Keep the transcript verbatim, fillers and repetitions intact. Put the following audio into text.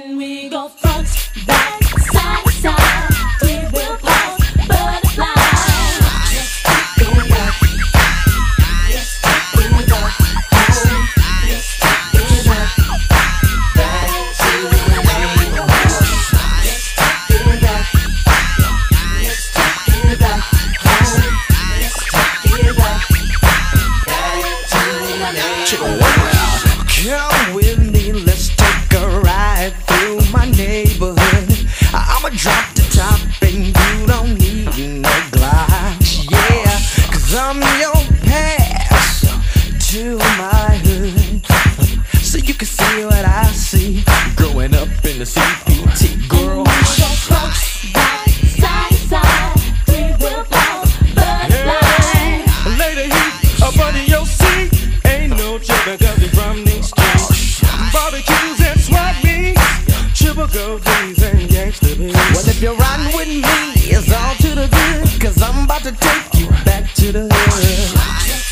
When we go front, back, side to side, we will pause, butterfly. Let's take it up. Let's take it up. Oh, let's take it up. Back to the neighborhood. Let's take it up. Let's take it up. Oh, let's take it up. Back to the neighborhood. Come with me, let's take a ride through my neighborhood. I'ma drop the top and you don't need no glass. Yeah, cause I'm your pass to my hood, so you can see what I see growing up in the C P T. Girl, lay the heat up under your seat. Ain't no sugar coming from these streets. Barbecues and swap meets, triple gold D's and gangsta beats. Well, if you're riding with me, it's all to the good, cause I'm about to take you back to the hood.